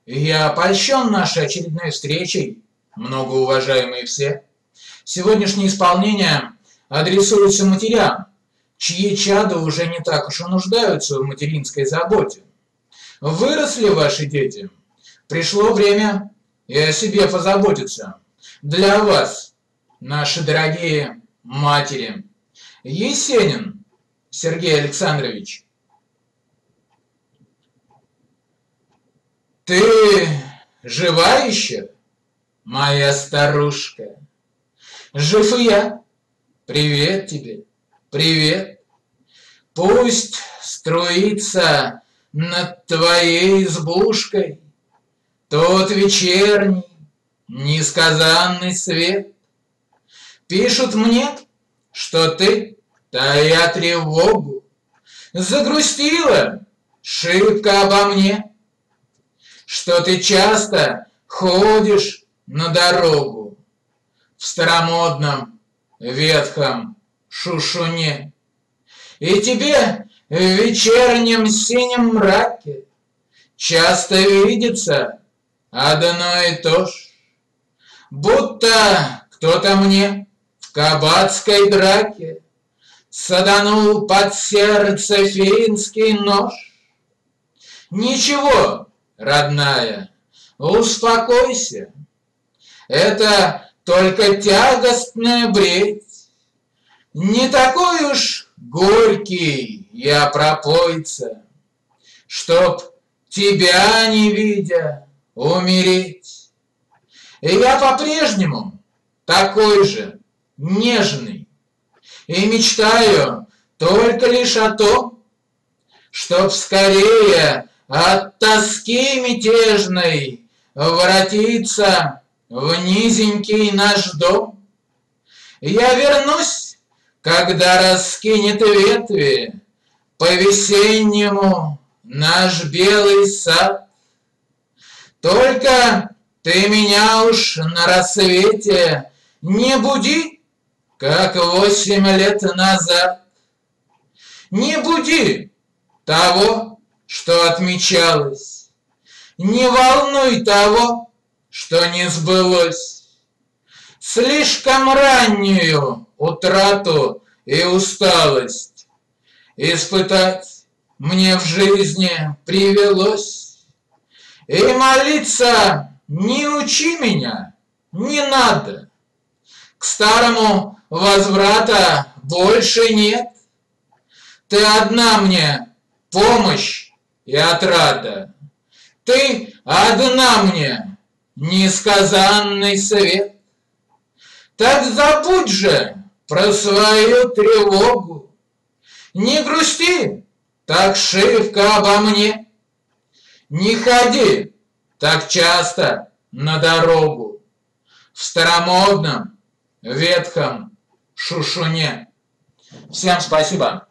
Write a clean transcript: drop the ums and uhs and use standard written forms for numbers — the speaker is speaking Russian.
Я польщен нашей очередной встречей, многоуважаемые все. Сегодняшнее исполнение адресуется матерям, чьи чада уже не так уж и нуждаются в материнской заботе. Выросли ваши дети, пришло время и о себе позаботиться. Для вас, наши дорогие матери. Есенин Сергей Александрович. Ты жива еще, моя старушка? Жив и я. Привет тебе, привет. Пусть струится над твоей избушкой тот вечерний, несказанный свет. Пишут мне, что ты, тая тревогу, загрустила шибко обо мне, что ты часто ходишь на дорогу в старомодном ветхом шушуне, и тебе в вечернем синем мраке часто видится одно и то ж, будто кто-то мне в кабацкой драке саданул под сердце финский нож. Ничего, родная, успокойся, это только тягостная бредь. Не такой уж горький я пропойца, чтоб тебя не видя умереть. И я по-прежнему такой же нежный и мечтаю только лишь о том, чтоб скорее от тоски мятежной воротиться в низенький наш дом. Я вернусь, когда раскинет ветви по-весеннему наш белый сад. Только ты меня уж на рассвете не буди, как 8 лет назад. Не буди того, что отмечалось, не волнуй того, что не сбылось. Слишком раннюю утрату и усталость испытать мне в жизни привелось. И молиться не учи меня, не надо. К старому возврата больше нет. Ты одна мне помощь и отрада. Ты одна мне несказанный свет. Так забудь же про свою тревогу, не грусти так шибко обо мне, не ходи так часто на дорогу в старомодном ветхом шушуне. Всем спасибо.